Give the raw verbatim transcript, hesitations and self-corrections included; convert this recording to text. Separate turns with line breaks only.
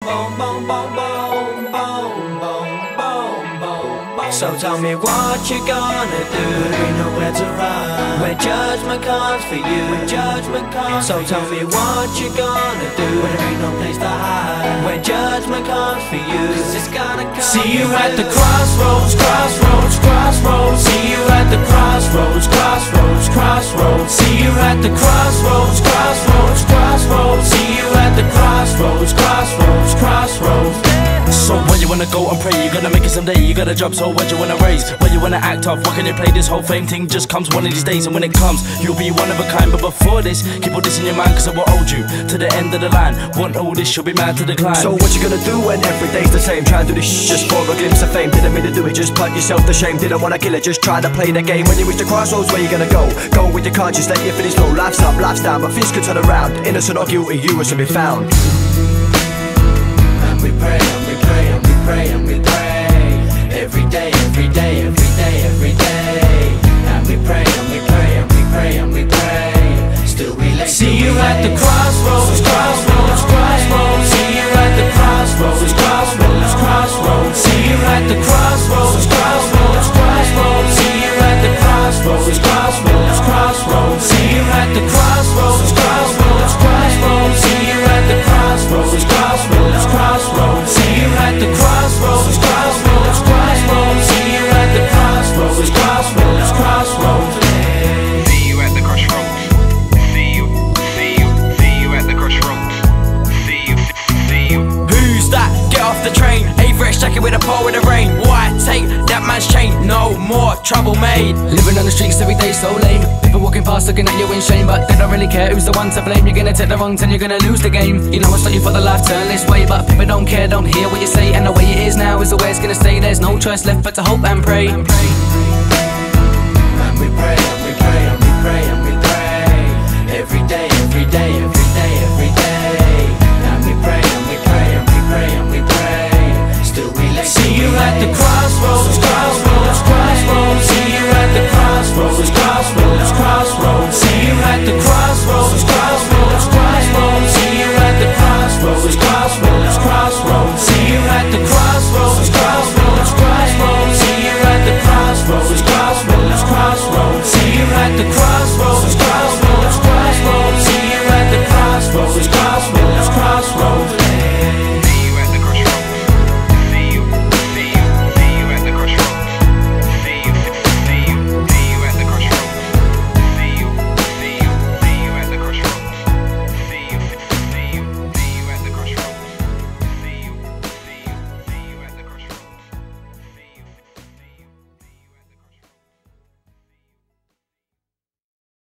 boom, boom, boom, boom, boom, boom, boom, boom. So tell me what you gonna do. There ain't nowhere to run when judgment comes for you. When judgment comes so tell me what you gonna do. There ain't no place to hide when judgment comes for you. Cause it's gonna come. See you at the crossroads, crossroads, crossroads. See you at the crossroads, crossroads, crossroads. See you at the crossroads, crossroads, crossroads. See you at the crossroads, crossroads, crossroads.
So where you wanna go and pray? You gotta make it someday. You got a job, so where you wanna raise? Where you wanna act off? What can you play? This whole fame thing just comes one of these days. And when it comes, you'll be one of a kind. But before this, keep all this in your mind, cause I will hold you to the end of the line. Want all this, you'll be mad to decline.
So what you gonna do when every day's the same? Try to do this sh just for a glimpse of fame. Didn't mean to do it, just put yourself to shame. Didn't wanna kill it, just try to play the game. When you reach the crossroads, where you gonna go? Go with your conscience, let your feelings flow. Life's up, life's down, but things could turn around. Innocent or guilty, you will soon be found.
And we pray, and we pray, and we pray, and we pray every day, every day, every day, every day. And we pray, and we pray, and we pray, and we pray. Still we lay. See you at the crossroads, crossroads, crossroads. See you at the crossroads, crossroads, crossroads. See you at the crossroads, crossroads, crossroads. See you at the crossroads, crossroads, crossroads. See you at the crossroads, crossroads, crossroads. See you at the crossroads, crossroads, crossroads. See you at the crossroads, crossroads, crossroads. See you at the crossroads, crossroads, crossroads.
See you at the crossroads. See you, see you, see you at the crossroads. See you, see you.
Who's that? Get off the train. Average jacket with a pole with the rain. Why take that man's chain? No more trouble made.
Living on the streets every day so lame. People walking past looking at you in shame, but they don't really care who's the one to blame. You're gonna take the wrong turn, you're gonna lose the game. You know it's not you for the life, turn this way, but people don't care, don't hear what you say. And the way it is now is the way it's gonna stay. There's no choice left but to hope and pray.
And we pray, and we pray, and we pray, and we pray every day, every day, every day, every day. And we pray, and we pray, and we pray, and we pray. Still we lay. See you at the crossroads, crossroads, crossroads. See you at the crossroads, crossroads, crossroads. See you at the crossroads, crossroads, crossroads. See you at the crossroads, crossroads, crossroads.